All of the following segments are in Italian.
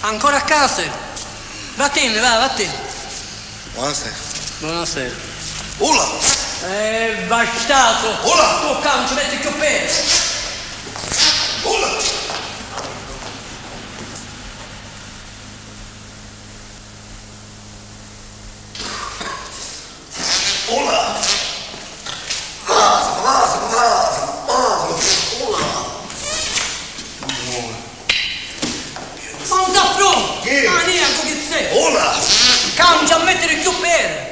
Ancora a casa? Vattene, va, vattene. Buonasera. Buonasera. Ola! Bastardo! Ola! Tu non ci metti più peso! Ola! Ola! Ola! Non da pronto! Che? Ah, neanche che sei! Ola! Non ci mettere più peso!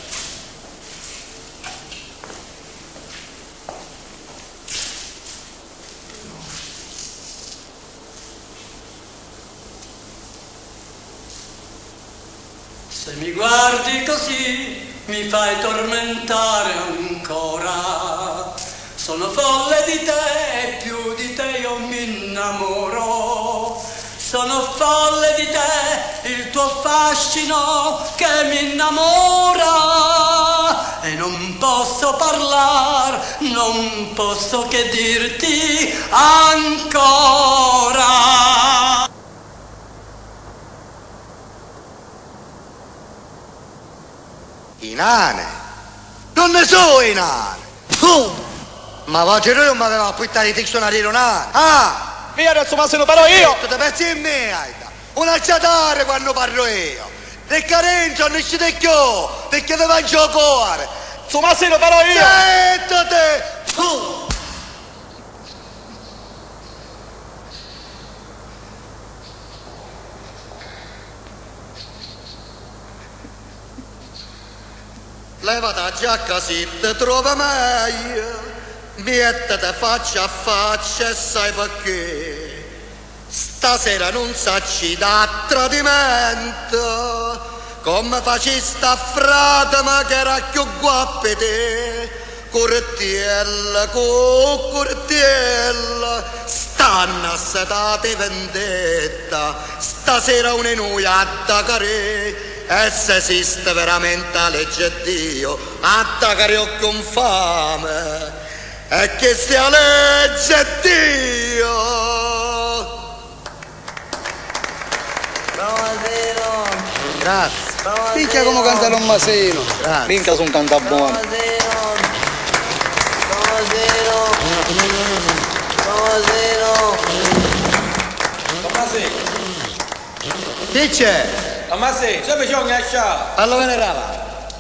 Se mi guardi così mi fai tormentare ancora. Sono folle di te e più di te io mi innamoro. Sono folle di te, il tuo fascino che mi innamora. E non posso parlare, non posso che dirti ancora. I nane! Non ne so i nane! Ma oggi lui non mi aveva appittato i dizionari nane! Ah! Via adesso ma se lo farò io! Tu ti pensi in me, Aida! Un alciatore quando parlo io! Le carenze non ci più! Perché ti mangio cuore! Insomma se lo farò io! Sento te! Levati la giacca se ti trovi meglio, mettete faccia a faccia e sai perché. Stasera non sacci da tradimento, come facesti a frate ma che era più guappe te. Curtiella, curtiella, stanno assetate vendetta, stasera una noi attaccare. E se esiste veramente la legge Dio, attaccare con fame, e che sia legge Dio. Buonasera. Grazie. Minchia come canta Tommasino. Grazie. Minchia son canta buono. Buonasera. Buonasera. Tommasino. Chi c'è? Tommasino, se bisogna lasciare. Allora venerava.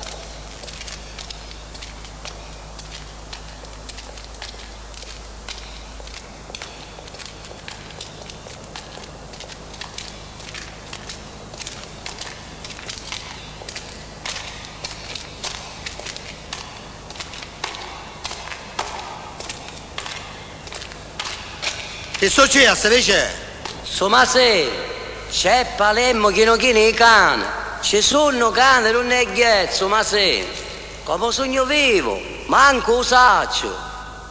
Che succede, invece? Insomma se c'è Palermo che non chiede i cani, ci sono cani non è ghiezzo, ma se come sogno vivo, manco lo saccio.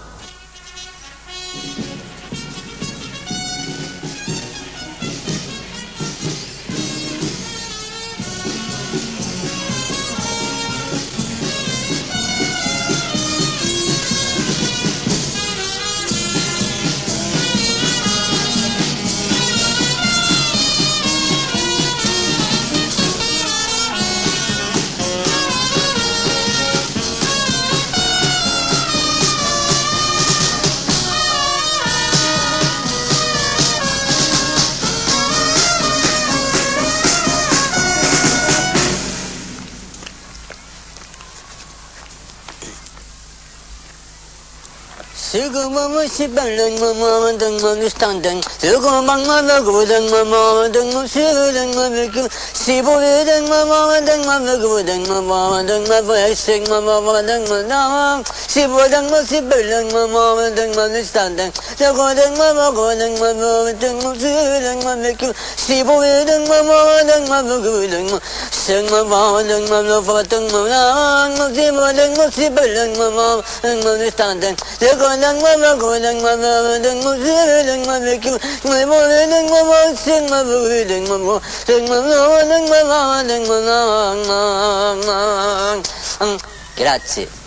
Sigma si ballang mama dang mama standang sigma mama gudang mama dang sigma mama si boy dang mama dang mama gudang mama dang mama sigma mama dang mama si bodang si ballang mama dang mama standang sigma dang mama gudang mama dang sigma mama si boy dang mama gudang sigma mama dang mama fatang mama si bodang si ballang mama dang mama standang Dang mama go dang mama dang mo dang mama ki my mo dang mama sing mama dang mama dang mama dang mama dang mama. Grazie.